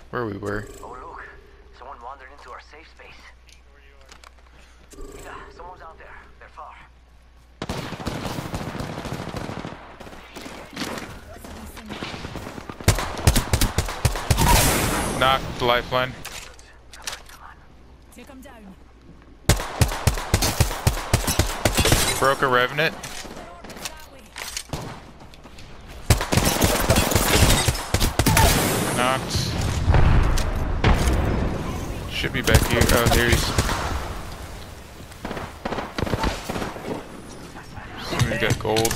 where we were. Oh look, someone wandered into our safe space. Yeah, someone's out there. They're far. Knocked the lifeline. Take him down. Broke a revenant. Knocked. Should be back here. Oh, there he is. Somebody's got gold.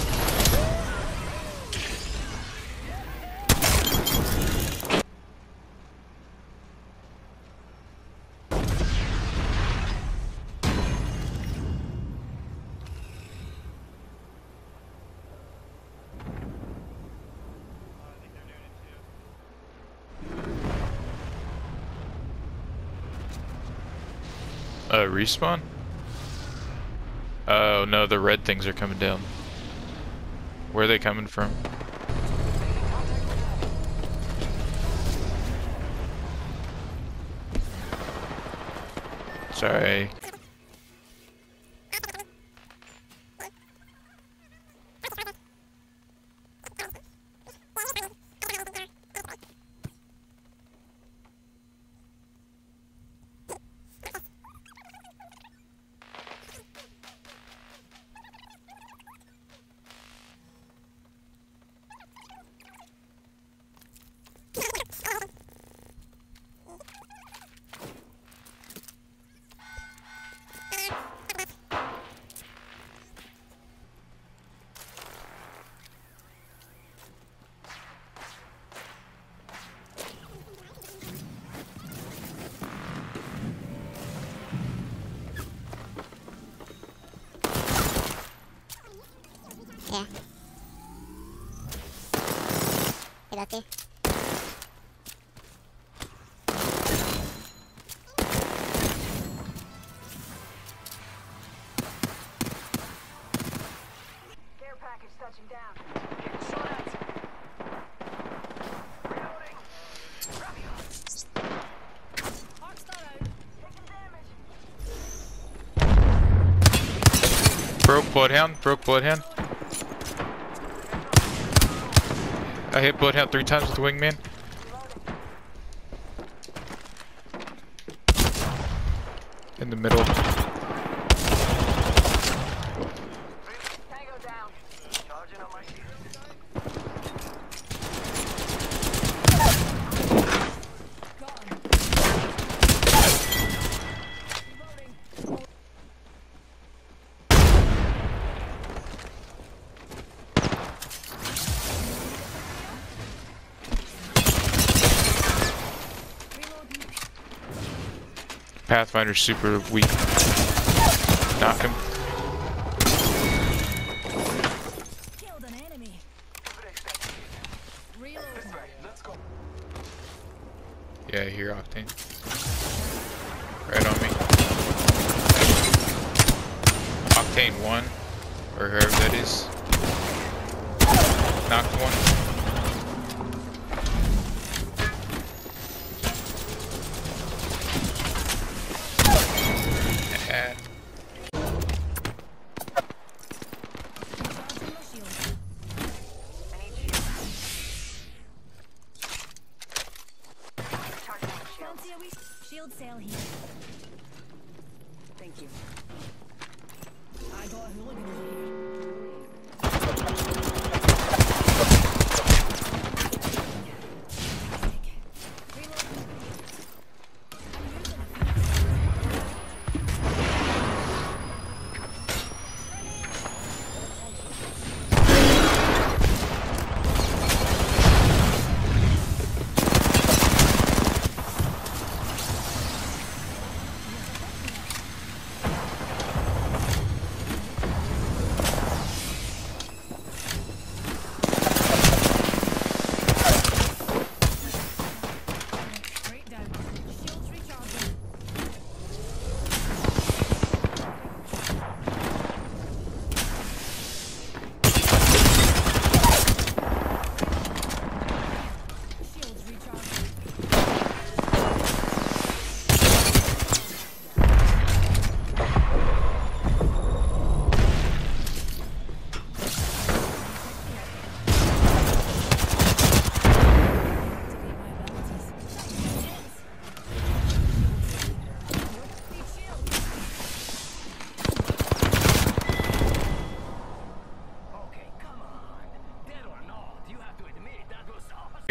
Respawn? Oh no, the red things are coming down. Where are they coming from? Sorry. Yeah. Quédate. Care package touching down. Getting shot at. Reloading. Hawkstar out. Taking damage. Broke Bloodhound. Broke Bloodhound. I hit Bloodhound 3 times with the wingman. In the middle. Tango down. Charging on my shield. Got him. Reloading. Reloading. Pathfinder's super weak. Knock him. Killed an enemy. Reloading. Let's go. Yeah, here, Octane. Right on me. Octane 1, or whoever that is. Knocked one. Yeah. Charging my shield. I need shield. Charging my shield. Fancy a wee shield cell here. Thank you. I got a hooligan over here.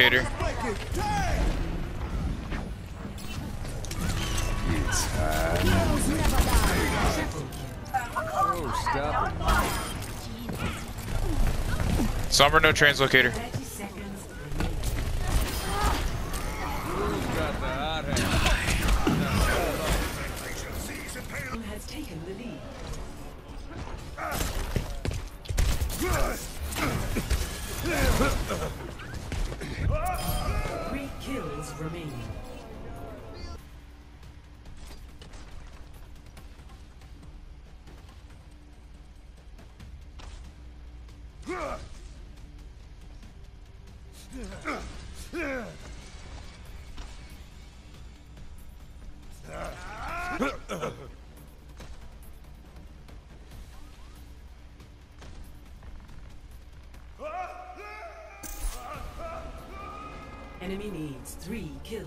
translocator. Somber, no translocator. Has taken the lead. 3 kills remaining. Enemy needs 3 kills.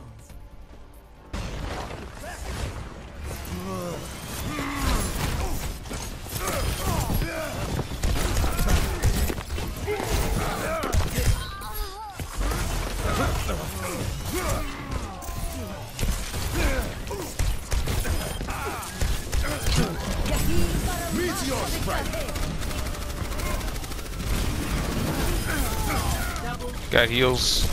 Meteor strike. Got heals.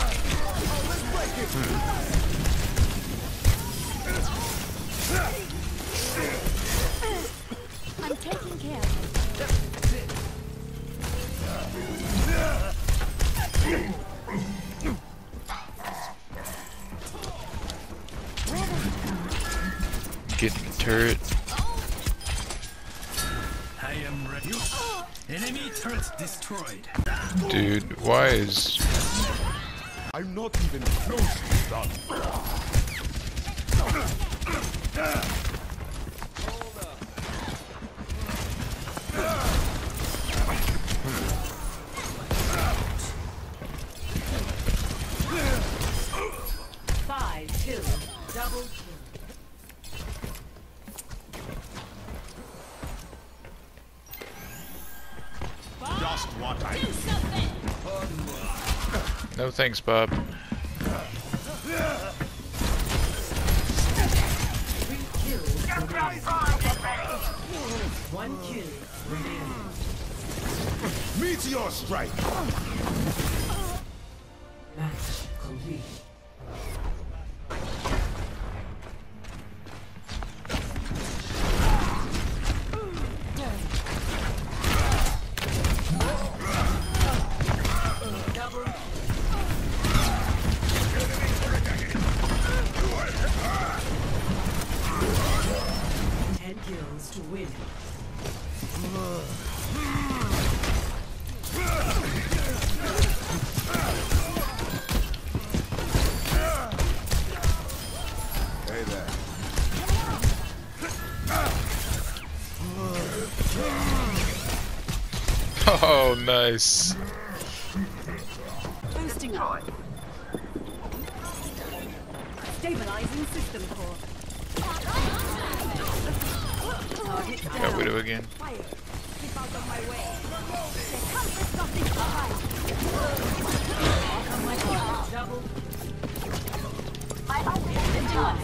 I'm taking care of it. Getting the turret. I am ready. Enemy turret destroyed. Dude, why is... I'm not even close to done. Five kills. Double kill. Just what I No thanks, Bob. 3 kills remaining. 1 kill remaining. meteor strike. Match complete. Double 10 kills to win. Hey there. Oh, nice. Boosting up. Stabilizing system core. Target Got down. Widow again. Fire. Keep out of my way. They come with nothing to hide. Come my God. Double. I open the time.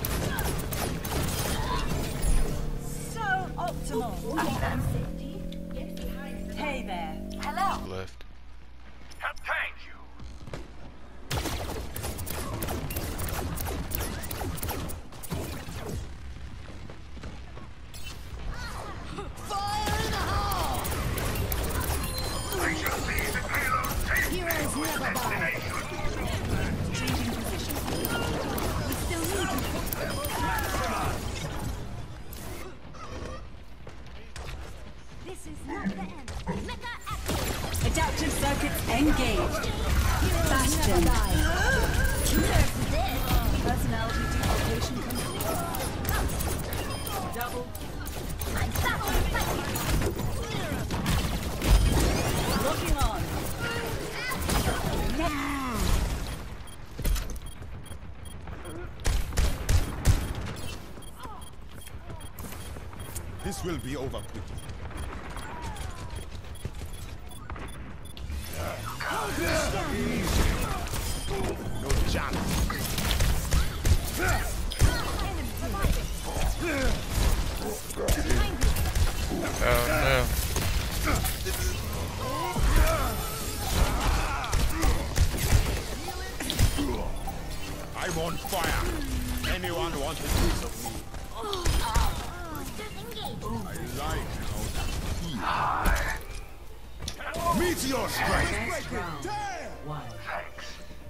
So optimal. Hey there. Hello. Left. Thank you. Heroes never die. Changing position. We still need you. This is not the end. Mecha action. Adaptive circuits engaged. Heroes never die. Personality duplication complete. Double. Looking on. This will be over quickly. No chance. Oh no. I'm on fire. Anyone want a piece of me? I like how that feels. Meteor strike. Thanks.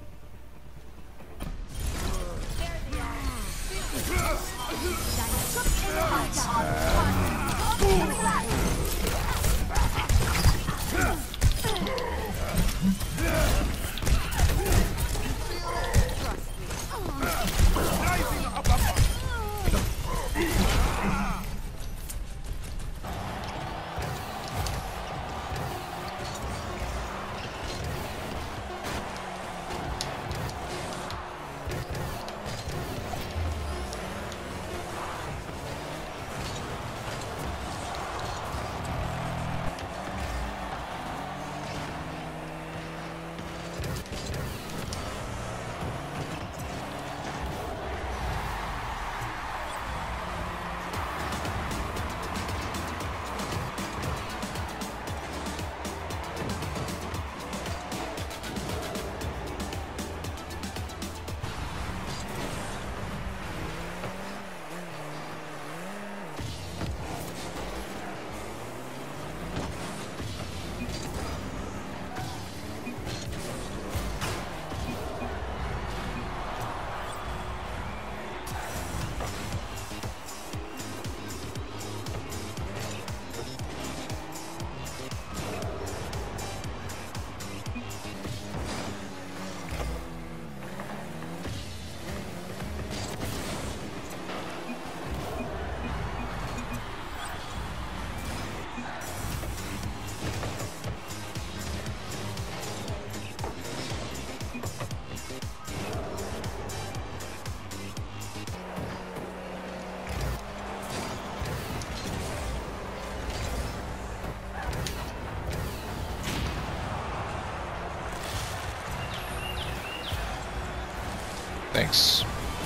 Thanks.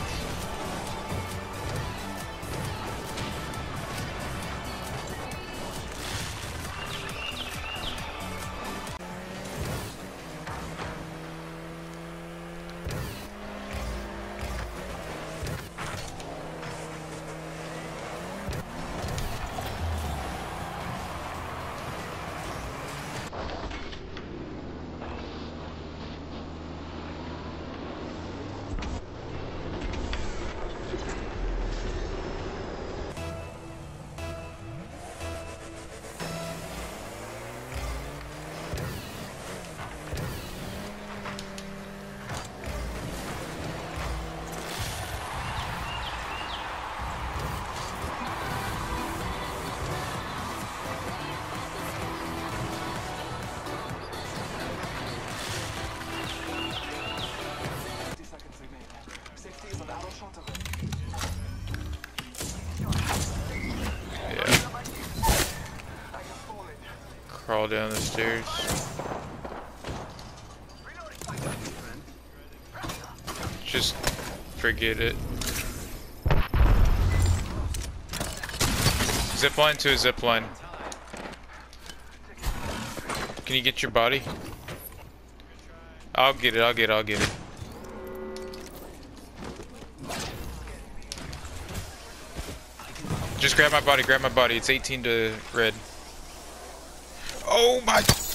Crawl down the stairs. Just forget it. Zipline to a zipline. Can you get your body? I'll get it. Just grab my body, It's 18 to red. Oh my...